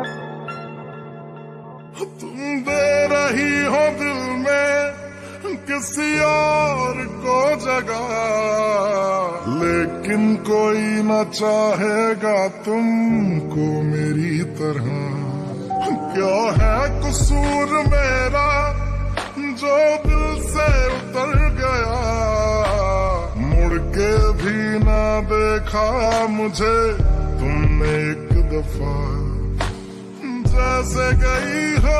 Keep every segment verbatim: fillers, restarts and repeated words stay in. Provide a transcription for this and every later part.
तुम दे रही हो दिल में किसी और को जगह, लेकिन कोई न चाहेगा तुमको मेरी तरह। क्या है कसूर मेरा जो दिल से उतर गया, मुड़ के भी ना देखा मुझे तुमने एक दफा। जैसे गई हो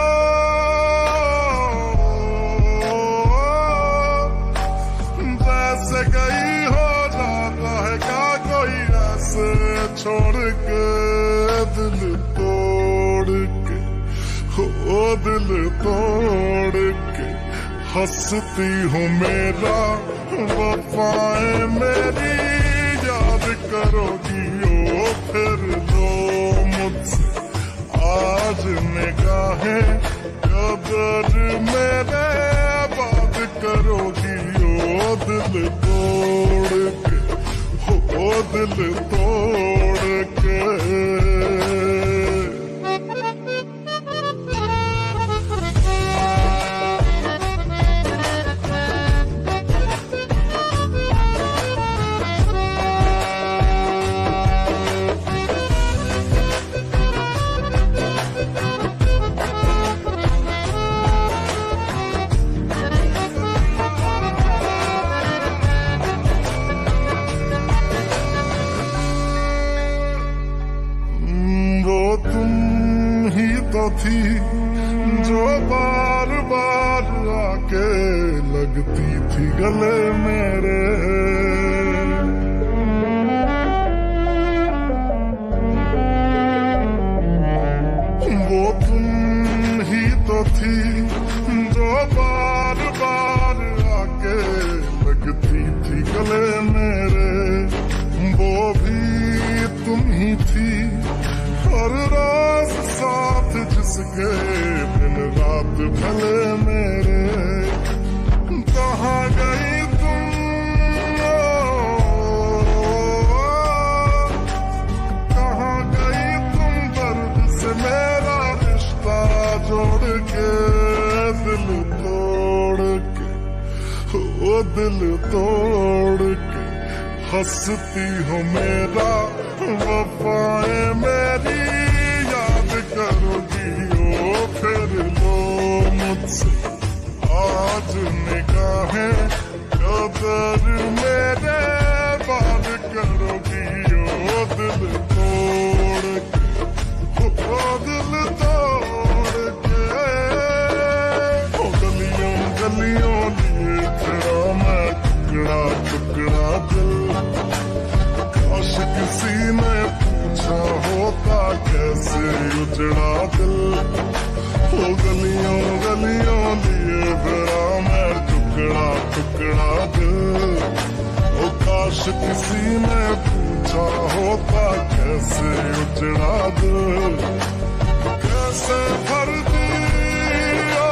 जैसे गई हो जाता है क्या कोई ऐसे छोड़ के, दिल तोड़ के हो दिल तोड़ के। हंसती हूँ मेरा वफाएं मेरी याद करोगी ओ फिर लो मुझसे आज निगाहें कदर मेरे बात करोगी ओ दिल तोड़ के ओ दिल तोड़ के। तो थी जो बार बार आके लगती थी गले मेरे, वो तुम ही तो थी जो बार बार आके लगती थी गले मेरे। वो भी तुम ही थी हर रोज साथ जिसके दिन रात भले मेरे। कहाँ गई तुम कहाँ गई तुम दर्द से मेरा रिश्ता जोड़ के, दिल तोड़ के ओ दिल तोड़ के। हंसती हो मेरा वफाएं मेरी याद करोगी ओ फिर लो मुझसे आज निगाहें कदर मेरे बात करोगी ओ दिल तोड़ के ओ दिल तोड़ के। ओ गलियों गलियों लिए तेरा मैं टुकड़ा टुकड़ा दिल, काश किसी ने पूछा होता कैसे उजड़ा दिल। ओ गलियों गलियों लिए फिरा मैं टुकड़ा टुकड़ा दिल, ओ काश किसी ने पूछा होता कैसे उजड़ा दिल। कैसे भर दिया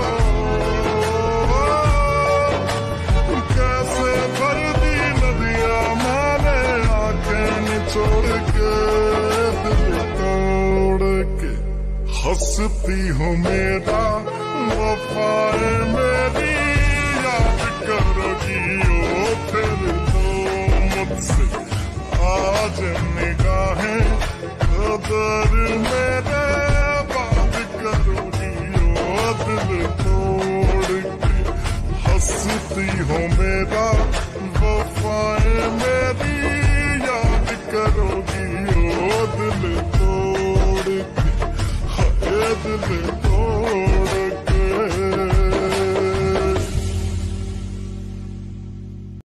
कैसे भर दी नदियां मैंने आंखें निचोड़ के, दिल तोड़ के। हंसती हूँ मेरा वफाएं मेरी याद करोगी ओ फिर लो मुझसे आज निगाहें कदर मेरे बात करोगी ओ दिल तोड़ के। हंसती हूँ मेरा वफाएं मेरी याद करोगी ओ दिल तोड़ के, हाय दिल